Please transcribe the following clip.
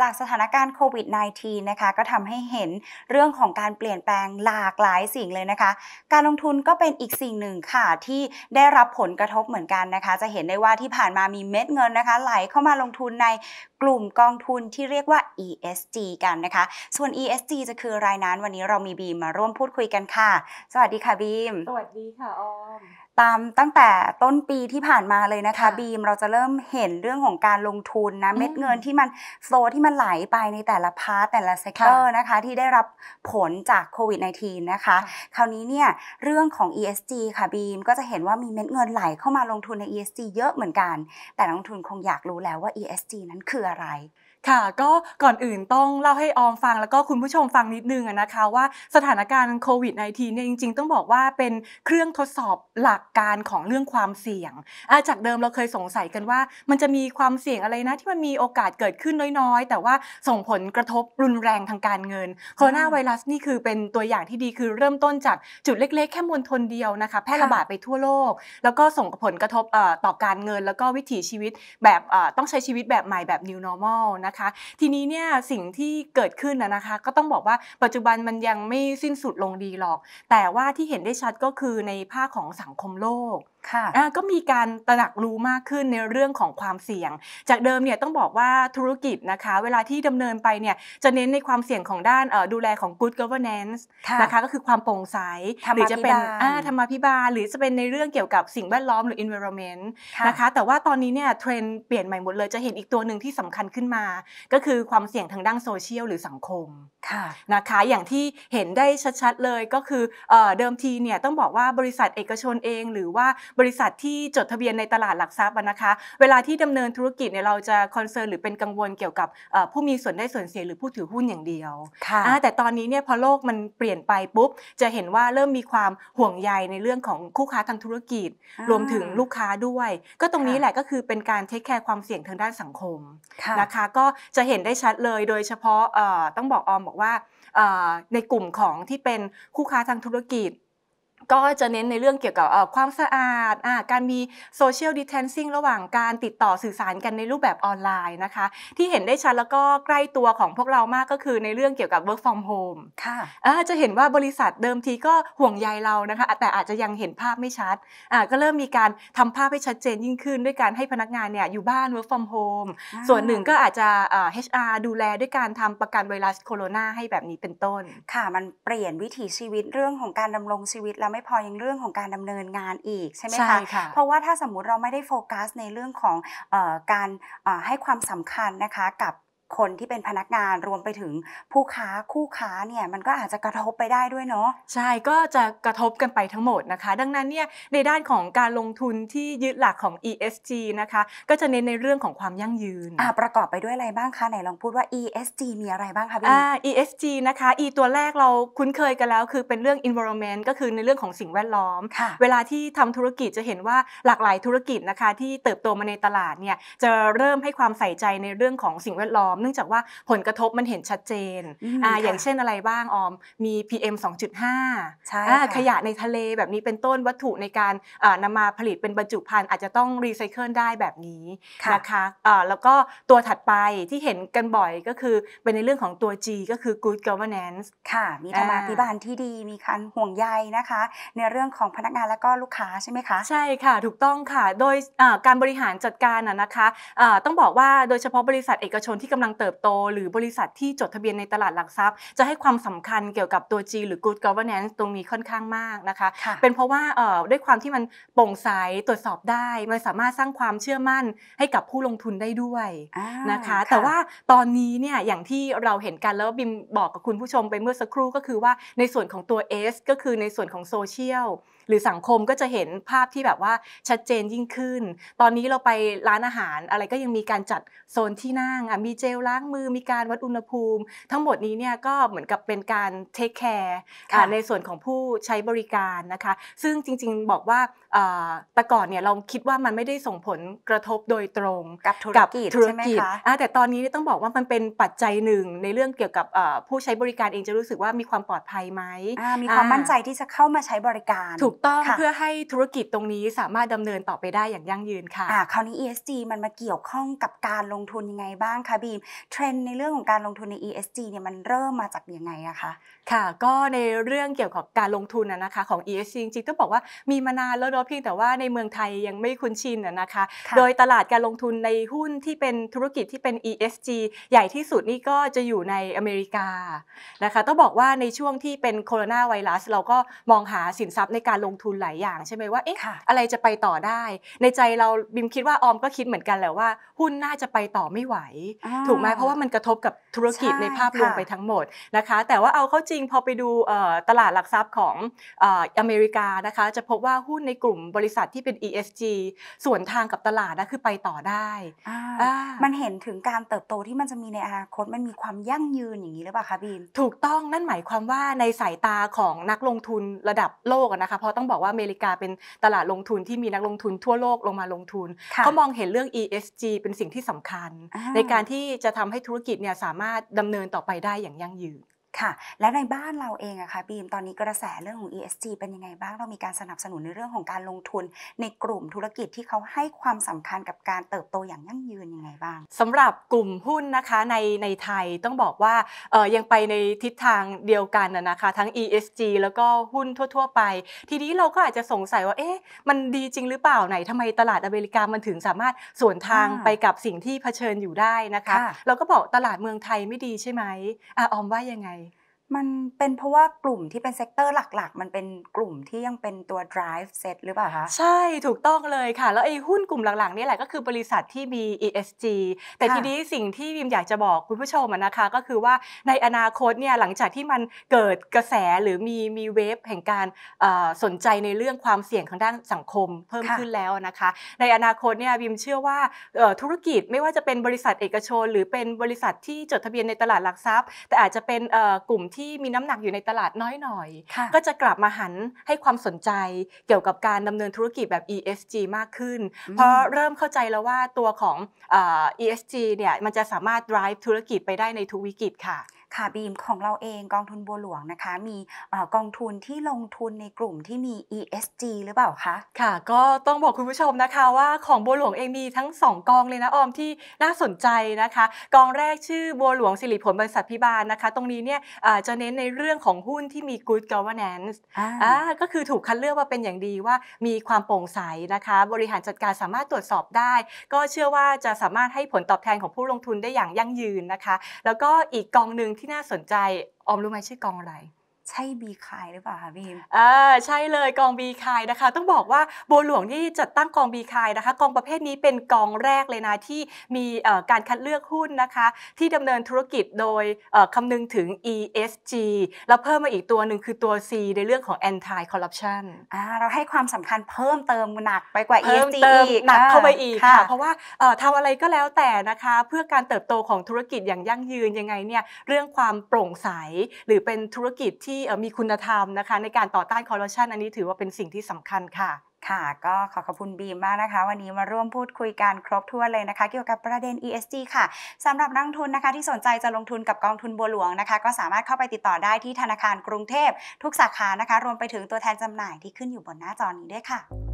จากสถานการณ์โควิด -19 นะคะก็ทำให้เห็นเรื่องของการเปลี่ยนแปลงหลากหลายสิ่งเลยนะคะการลงทุนก็เป็นอีกสิ่งหนึ่งค่ะที่ได้รับผลกระทบเหมือนกันนะคะจะเห็นได้ว่าที่ผ่านมามีเม็ดเงินนะคะไหลเข้ามาลงทุนในกลุ่มกองทุนที่เรียกว่า ESG กันนะคะส่วน ESG จะคืออะไรนั้นวันนี้เรามีบีมมาร่วมพูดคุยกันค่ะสวัสดีค่ะบีมสวัสดีค่ะออมตั้งแต่ต้นปีที่ผ่านมาเลยนะคะบีมเราจะเริ่มเห็นเรื่องของการลงทุนนะเม็ดเงินที่มันโฟลที่มันไหลไปในแต่ละพาร์ทแต่ละเซกเตอร์นะคะที่ได้รับผลจากโควิด -19 นะคะคราวนี้เนี่ยเรื่องของ ESG ค่ะบีมก็จะเห็นว่ามีเม็ดเงินไหลเข้ามาลงทุนใน ESG เยอะเหมือนกันแต่นักลงทุนคงอยากรู้แล้วว่า ESG นั้นคืออะไรค่ะก็ก่อนอื่นต้องเล่าให้ออมฟังแล้วก็คุณผู้ชมฟังนิดนึงนะคะว่าสถานการณ์โควิด -19 เนี่ยจริงๆต้องบอกว่าเป็นเครื่องทดสอบหลักการของเรื่องความเสี่ยงจากเดิมเราเคยสงสัยกันว่ามันจะมีความเสี่ยงอะไรนะที่มันมีโอกาสเกิดขึ้นน้อยๆแต่ว่าส่งผลกระทบรุนแรงทางการเงินโคโรนาไวรัสนี่คือเป็นตัวอย่างที่ดีคือเริ่มต้นจากจุดเล็กๆแค่มณฑลเดียวนะคะแพร่ระบาดไปทั่วโลกแล้วก็ส่งผลกระทบต่อการเงินแล้วก็วิถีชีวิตแบบต้องใช้ชีวิตแบบใหม่แบบ New Normal นะคะทีนี้เนี่ยสิ่งที่เกิดขึ้นนะคะก็ต้องบอกว่าปัจจุบันมันยังไม่สิ้นสุดลงดีหรอกแต่ว่าที่เห็นได้ชัดก็คือในภาคของสังคมโลกก็มีการตระหนักรู้มากขึ้นในเรื่องของความเสี่ยงจากเดิมเนี่ยต้องบอกว่าธุรกิจนะคะเวลาที่ดำเนินไปเนี่ยจะเน้นในความเสี่ยงของด้านดูแลของ good governance นะคะก็คือความโปร่งใสหรือจะเป็นธรรมาภิบาลหรือจะเป็นในเรื่องเกี่ยวกับสิ่งแวดล้อมหรือ environment นะคะแต่ว่าตอนนี้เนี่ยเทรนด์เปลี่ยนใหม่หมดเลยจะเห็นอีกตัวหนึ่งที่สำคัญขึ้นมาก็คือความเสี่ยงทางด้านโซเชียลหรือสังคมนะคะอย่างที่เห็นได้ชัดๆเลยก็คือเดิมทีเนี่ยต้องบอกว่าบริษัทเอกชนเองหรือว่าบริษัทที่จดทะเบียนในตลาดหลักทรัพย์นะคะเวลาที่ดำเนินธุรกิจเนี่ยเราจะคอนเซิร์นหรือเป็นกังวลเกี่ยวกับผู้มีส่วนได้ส่วนเสียหรือผู้ถือหุ้นอย่างเดียวแต่ตอนนี้เนี่ยพอโลกมันเปลี่ยนไปปุ๊บจะเห็นว่าเริ่มมีความห่วงใยในเรื่องของคู่ค้าทางธุรกิจรวมถึงลูกค้าด้วยก็ตรงนี้แหละก็คือเป็นการเทคแคร์ความเสี่ยงทางด้านสังคมนะคะก็จะเห็นได้ชัดเลยโดยเฉพาะต้องบอกออมบอกว่าในกลุ่มของที่เป็นคู่ค้าทางธุรกิจก็จะเน้นในเรื่องเกี่ยวกับความสะอาดการมี social distancing ระหว่างการติดต่อสื่อสารกันในรูปแบบออนไลน์นะคะที่เห็นได้ชัดแล้วก็ใกล้ตัวของพวกเรามากก็คือในเรื่องเกี่ยวกับ work from home จะเห็นว่าบริษัทเดิมทีก็ห่วงใยเรานะคะแต่อาจจะยังเห็นภาพไม่ชัดก็เริ่มมีการทำภาพให้ชัดเจนยิ่งขึ้นด้วยการให้พนักงานเนี่ยอยู่บ้าน work from home ส่วนหนึ่งก็อาจจะHR ดูแลด้วยการทำประกันไวรัสโคโรนาให้แบบนี้เป็นต้นค่ะมันเปลี่ยนวิถีชีวิตเรื่องของการดำรงชีวิตแล้วไม่พอยังเรื่องของการดำเนินงานอีกใช่ไหมคะเพราะว่าถ้าสมมุติเราไม่ได้โฟกัสในเรื่องของการให้ความสำคัญนะคะกับคนที่เป็นพนักงานรวมไปถึงผู้ค้าคู่ค้าเนี่ยมันก็อาจจะกระทบไปได้ด้วยเนาะใช่ก็จะกระทบกันไปทั้งหมดนะคะดังนั้นเนี่ยในด้านของการลงทุนที่ยึดหลักของ ESG นะคะก็จะเน้นในเรื่องของความยั่งยืนประกอบไปด้วยอะไรบ้างคะไหนลองพูดว่า ESG มีอะไรบ้างคะพี่ ESG นะคะ E ตัวแรกเราคุ้นเคยกันแล้วคือเป็นเรื่อง environment ก็คือในเรื่องของสิ่งแวดล้อมเวลาที่ทำธุรกิจจะเห็นว่าหลากหลายธุรกิจนะคะที่เติบโตมาในตลาดเนี่ยจะเริ่มให้ความใส่ใจในเรื่องของสิ่งแวดล้อมเนื่องจากว่าผลกระทบมันเห็นชัดเจนอย่างเช่นอะไรบ้างออมมี PM 2.5 ขยะในทะเลแบบนี้เป็นต้นวัตถุในการนำมาผลิตเป็นบรรจุภัณฑ์อาจจะต้องรีไซเคิลได้แบบนี้นะคะแล้วก็ตัวถัดไปที่เห็นกันบ่อยก็คือเป็นในเรื่องของตัว G ก็คือ Good Governance ค่ะมีธรรมาภิบาลที่ดีมีการห่วงใยนะคะในเรื่องของพนักงานและก็ลูกค้าใช่ไหมคะใช่ค่ะถูกต้องค่ะโดยการบริหารจัดการนะคะต้องบอกว่าโดยเฉพาะบริษัทเอกชนที่กำลังเติบโตหรือบริษัทที่จดทะเบียนในตลาดหลักทรัพย์จะให้ความสำคัญเกี่ยวกับตัว G หรือ Good Governance ตรงนี้ค่อนข้างมากนะคะเป็นเพราะว่าด้วยความที่มันโปร่งใสตรวจสอบได้มันสามารถสร้างความเชื่อมั่นให้กับผู้ลงทุนได้ด้วยนะคะแต่ว่าตอนนี้เนี่ยอย่างที่เราเห็นกันแล้วบิมบอกกับคุณผู้ชมไปเมื่อสักครู่ก็คือว่าในส่วนของตัว S ก็คือในส่วนของโซเชียลหรือสังคมก็จะเห็นภาพที่แบบว่าชัดเจนยิ่งขึ้นตอนนี้เราไปร้านอาหารอะไรก็ยังมีการจัดโซนที่นั่งมีเจลล้างมือมีการวัดอุณหภูมิทั้งหมดนี้เนี่ยก็เหมือนกับเป็นการเทคแคร์ในส่วนของผู้ใช้บริการนะคะซึ่งจริงๆบอกว่าแต่ก่อนเนี่ยเราคิดว่ามันไม่ได้ส่งผลกระทบโดยตรงกับธุรกิจใช่ไหมคะแต่ตอนนี้ต้องบอกว่ามันเป็นปัจจัยหนึ่งในเรื่องเกี่ยวกับผู้ใช้บริการเองจะรู้สึกว่ามีความปลอดภัยไหมมีความมั่นใจที่จะเข้ามาใช้บริการถูกต้องเพื่อให้ธุรกิจตรงนี้สามารถดำเนินต่อไปได้อย่างยั่งยืนค่ะคราวนี้ ESG มันมาเกี่ยวข้องกับการลงทุนยังไงบ้างคะบีมเทรนด์ในเรื่องของการลงทุนใน ESG เนี่ยมันเริ่มมาจากยังไงอะคะค่ะก็ในเรื่องเกี่ยวกับการลงทุนนะคะของ ESG จริงๆต้องบอกว่ามีมานานแล้วเนาะเพียงแต่ว่าในเมืองไทยยังไม่คุ้นชินนะคะโดยค่ะตลาดการลงทุนในหุ้นที่เป็นธุรกิจที่เป็น ESG ใหญ่ที่สุดนี่ก็จะอยู่ในอเมริกานะคะต้องบอกว่าในช่วงที่เป็นโคโรนาไวรัสเราก็มองหาสินทรัพย์ในการลงทุนหลายอย่างใช่ไหมว่าเอ๊ะค่ะอะไรจะไปต่อได้ในใจเราบิมคิดว่าออมก็คิดเหมือนกันแหละว่าหุ้นน่าจะไปต่อไม่ไหวอาถูกไหมเพราะว่ามันกระทบกับธุรกิจใช่ในภาพรวมค่ะไปทั้งหมด นะคะแต่ว่าเอาเข้าจริงพอไปดูตลาดหลักทรัพย์ของอเมริกานะคะจะพบว่าหุ้นในกลุ่มบริษัทที่เป็น ESG สวนทางกับตลาดนะคือไปต่อได้อาอามันเห็นถึงการเติบโตที่มันจะมีในอนาคตมันมีความยั่งยืนอย่างงี้หรือเปล่าคะบีมถูกต้องนั่นหมายความว่าในสายตาของนักลงทุนระดับโลกอะนะคะเพราะต้องบอกว่าอเมริกาเป็นตลาดลงทุนที่มีนักลงทุนทั่วโลกลงมาลงทุนค่ะเขามองเห็นเรื่อง ESG เป็นสิ่งที่สำคัญอาในการที่จะทำให้ธุรกิจเนี่ยสามารถดำเนินต่อไปได้อย่างยั่งยืนค่ะแล้วในบ้านเราเองอะคะบีมตอนนี้กระแสเรื่องของ ESG เป็นยังไงบ้างเรามีการสนับสนุนในเรื่องของการลงทุนในกลุ่มธุรกิจที่เขาให้ความสำคัญกับการเติบโตอย่างยั่งยืนยังไงบ้างสำหรับกลุ่มหุ้นนะคะในไทยต้องบอกว่ายังไปในทิศทางเดียวกันนะคะทั้ง ESG แล้วก็หุ้นทั่วๆไปทีนี้เราก็อาจจะสงสัยว่าเอ๊ะมันดีจริงหรือเปล่าไหนทำไมตลาดอเมริกามันถึงสามารถสวนทางอาไปกับสิ่งที่เผชิญอยู่ได้นะคะค่ะเราก็บอกตลาดเมืองไทยไม่ดีใช่ไหมออมว่ายังไงมันเป็นเพราะว่ากลุ่มที่เป็นเซกเตอร์หลักๆมันเป็นกลุ่มที่ยังเป็นตัว drive set หรือเปล่าคะใช่ถูกต้องเลยค่ะแล้วไอ้หุ้นกลุ่มหลังๆนี่แหละก็คือบริษัทที่มี ESG แต่ทีค่ะนี้สิ่งที่บิมอยากจะบอกคุณผู้ชมนะคะก็คือว่าในอนาคตเนี่ยหลังจากที่มันเกิดกระแสหรือมีเวฟแห่งการสนใจในเรื่องความเสี่ยงทางด้านสังคมเพิ่มค่ะขึ้นแล้วนะคะในอนาคตเนี่ยบิมเชื่อว่าธุรกิจไม่ว่าจะเป็นบริษัทเอกชนหรือเป็นบริษัทที่จดทะเบียนในตลาดหลักทรัพย์แต่อาจจะเป็นกลุ่มที่มีน้ำหนักอยู่ในตลาดน้อยหน่อยค่ะก็จะกลับมาหันให้ความสนใจเกี่ยวกับการดำเนินธุรกิจแบบ ESG มากขึ้นอืเพราะมเริ่มเข้าใจแล้วว่าตัวของESG เนี่ยมันจะสามารถ drive ธุรกิจไปได้ในทุกวิกฤตค่ะค่ะบีมของเราเองกองทุนบัวหลวงนะคะมีกองทุนที่ลงทุนในกลุ่มที่มี ESG หรือเปล่าคะค่ะก็ต้องบอกคุณผู้ชมนะคะว่าของบัวหลวงเองมีทั้ง2กองเลยนะออมที่น่าสนใจนะคะกองแรกชื่อบัวหลวงสิริผลบริษัทพิบาลนะคะตรงนี้เนี่ยจะเน้นในเรื่องของหุ้นที่มี Good Governance อาก็คือถูกคัดเลือกมาเป็นอย่างดีว่ามีความโปร่งใสนะคะบริหารจัดการสามารถตรวจสอบได้ก็เชื่อว่าจะสามารถให้ผลตอบแทนของผู้ลงทุนได้อย่างยั่งยืนนะคะแล้วก็อีกกองหนึ่งที่น่าสนใจออมรู้ไหมชื่อกองอะไรใช่บีคายหรือเปล่าคะบีมใช่เลยกอง B Kind นะคะต้องบอกว่าบัวหลวงนี่จัดตั้งกอง B Kind นะคะกองประเภทนี้เป็นกองแรกเลยนะที่มีการคัดเลือกหุ้นนะคะที่ดำเนินธุรกิจโดยคำนึงถึง ESG แล้วเพิ่มมาอีกตัวหนึ่งคือตัว C ในเรื่องของ Anti Corruption เราให้ความสำคัญเพิ่มเติมหนักไปกว่าเพิ่ม ESG เติมอีกหนักเข้าไปอีกค่ะค่ะเพราะว่าทำอะไรก็แล้วแต่นะคะเพื่อการเติบโตของธุรกิจอย่างยั่งยืนยังไงเนี่ยเรื่องความโปร่งใสหรือเป็นธุรกิจที่มีคุณธรรมนะคะในการต่อต้านคอร์รัปชันอันนี้ถือว่าเป็นสิ่งที่สำคัญค่ะค่ะก็ขอขอบคุณบีมมากนะคะวันนี้มาร่วมพูดคุยกันครบถ้วนเลยนะคะเกี่ยวกับประเด็น ESG ค่ะสำหรับนักลงทุนนะคะที่สนใจจะลงทุนกับกองทุนบัวหลวงนะคะก็สามารถเข้าไปติดต่อได้ที่ธนาคารกรุงเทพทุกสาขานะคะรวมไปถึงตัวแทนจำหน่ายที่ขึ้นอยู่บนหน้าจอนี้ด้วยค่ะ